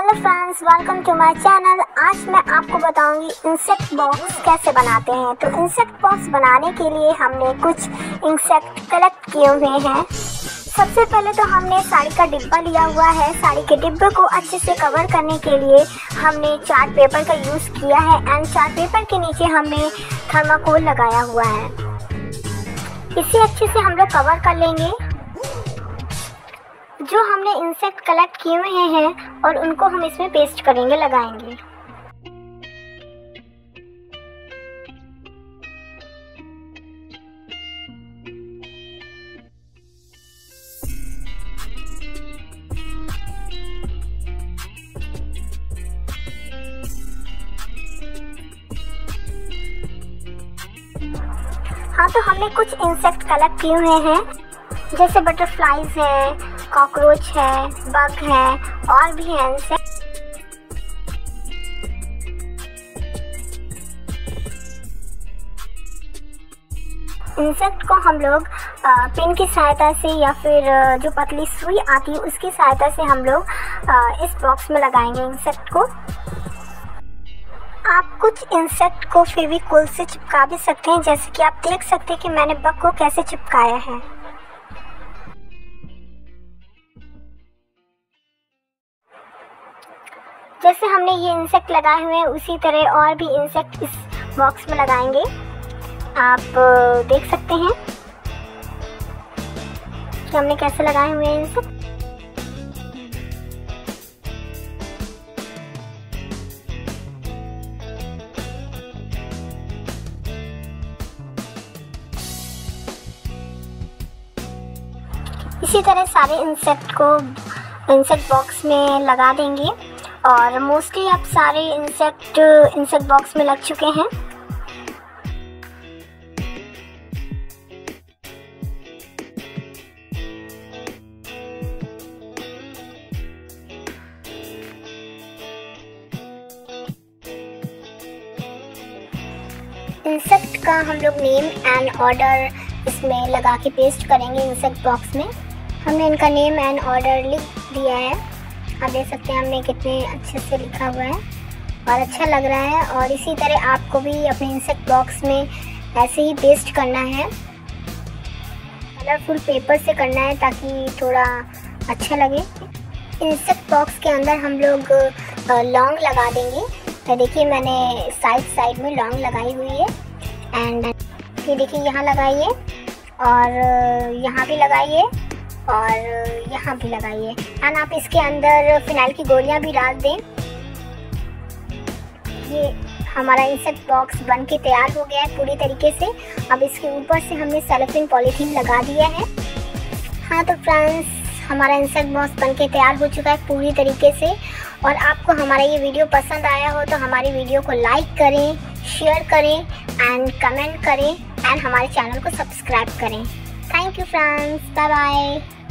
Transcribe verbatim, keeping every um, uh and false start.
Hello friends, welcome to my channel. आज मैं आपको बताऊंगी इंसेक्ट बॉक्स कैसे बनाते हैं। तो इंसेक्ट बॉक्स बनाने के लिए हमने कुछ इंसेक्ट कलेक्ट किए हुए हैं। सबसे पहले तो हमने साड़ी का डिब्बा लिया हुआ है। साड़ी के डिब्बे को अच्छे से कवर करने के लिए हमने चार्ट पेपर का यूज़ किया है एंड चार्ट पेपर के नीचे हमने थर्माकोल लगाया हुआ है। इसे अच्छे से हम लोग कवर कर लेंगे। जो हमने इंसेक्ट कलेक्ट किए हुए हैं और उनको हम इसमें पेस्ट करेंगे, लगाएंगे। हाँ, तो हमने कुछ इंसेक्ट कलेक्ट किए हुए हैं, जैसे बटरफ्लाइज हैं, कॉकरोच है, बग है और भी हैं इंसेक्ट। इंसेक्ट को हम लोग पिन की सहायता से या फिर जो पतली सुई आती है उसकी सहायता से हम लोग इस बॉक्स में लगाएंगे इंसेक्ट को। आप कुछ इंसेक्ट को फेविकोल से चिपका भी सकते हैं, जैसे कि आप देख सकते हैं कि मैंने बग को कैसे चिपकाया है। जैसे हमने ये इंसेक्ट लगाए हुए हैं उसी तरह और भी इंसेक्ट इस बॉक्स में लगाएंगे। आप देख सकते हैं कि हमने कैसे लगाए हुए हैं इंसेक्ट। इसी तरह सारे इंसेक्ट को इंसेक्ट बॉक्स में लगा देंगे और मोस्टली अब सारे इंसेक्ट इंसेक्ट बॉक्स में लग चुके हैं। इंसेक्ट का हम लोग नेम एंड ऑर्डर इसमें लगा के पेस्ट करेंगे इंसेक्ट बॉक्स में। हमने इनका नेम एंड ऑर्डर लिख दिया है। आप देख सकते हैं हमने कितने अच्छे से लिखा हुआ है और अच्छा लग रहा है। और इसी तरह आपको भी अपने इंसेक्ट बॉक्स में ऐसे ही पेस्ट करना है। कलरफुल पेपर से करना है ताकि थोड़ा अच्छा लगे। इंसेक्ट बॉक्स के अंदर हम लोग लौंग लगा देंगे। तो देखिए मैंने साइड साइड में लौंग लगाई हुई है एंड ये देखिए यहाँ लगाइए और यहाँ भी लगाइए और यहाँ भी लगाइए एंड आप इसके अंदर फिनाइल की गोलियां भी डाल दें। ये हमारा इंसेक्ट बॉक्स बन के तैयार हो गया है पूरी तरीके से। अब इसके ऊपर से हमने सेलोफेन पॉलीथीन लगा दिया है। हाँ तो फ्रेंड्स, हमारा इंसेक्ट बॉक्स बन के तैयार हो चुका है पूरी तरीके से। और आपको हमारा ये वीडियो पसंद आया हो तो हमारी वीडियो को लाइक करें, शेयर करें एंड कमेंट करें एंड हमारे चैनल को सब्सक्राइब करें। Thank you friends, bye bye.